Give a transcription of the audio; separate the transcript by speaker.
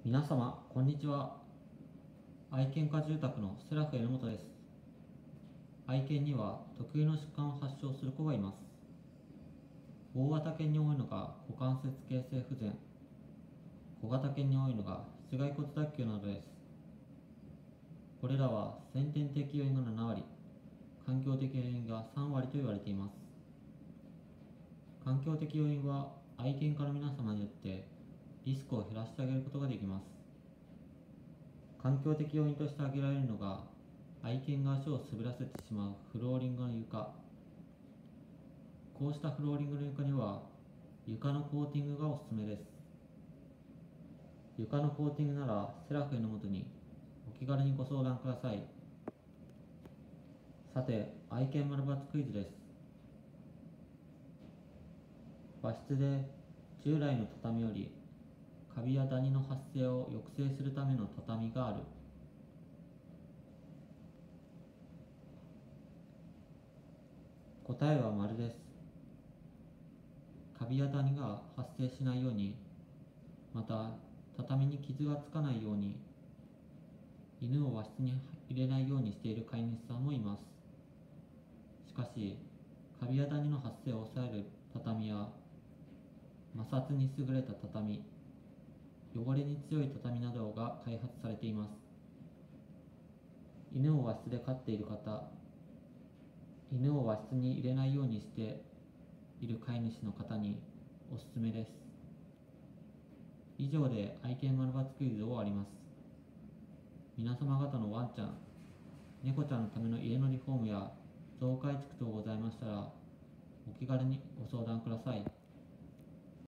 Speaker 1: 皆様、こんにちは。愛犬家住宅のセラフ榎本です。愛犬には特有の疾患を発症する子がいます。大型犬に多いのが股関節形成不全、小型犬に多いのが室外骨脱臼などです。これらは先天的要因が7割、環境的要因が3割と言われています。環境的要因は愛犬家の皆様によってリスクを減らしてあげることができます。環境的要因として挙げられるのが、愛犬が足を滑らせてしまうフローリングの床。こうしたフローリングの床には、床のコーティングがおすすめです。床のコーティングならセラフ榎本にお気軽にご相談ください。さて、愛犬丸×クイズです。和室で従来の畳よりカビやダニの発生を抑制するための畳がある。答えは丸です。カビやダニが発生しないように、また畳に傷がつかないように、犬を和室に入れないようにしている飼い主さんもいます。しかし、カビやダニの発生を抑える畳や摩擦に優れた畳、汚れに強い畳などが開発されています。犬を和室で飼っている方、犬を和室に入れないようにしている飼い主の方におすすめです。以上で愛犬丸×クイズを終わります。皆様方のワンちゃん、猫ちゃんのための家のリフォームや増改築等ございましたら、お気軽にご相談ください。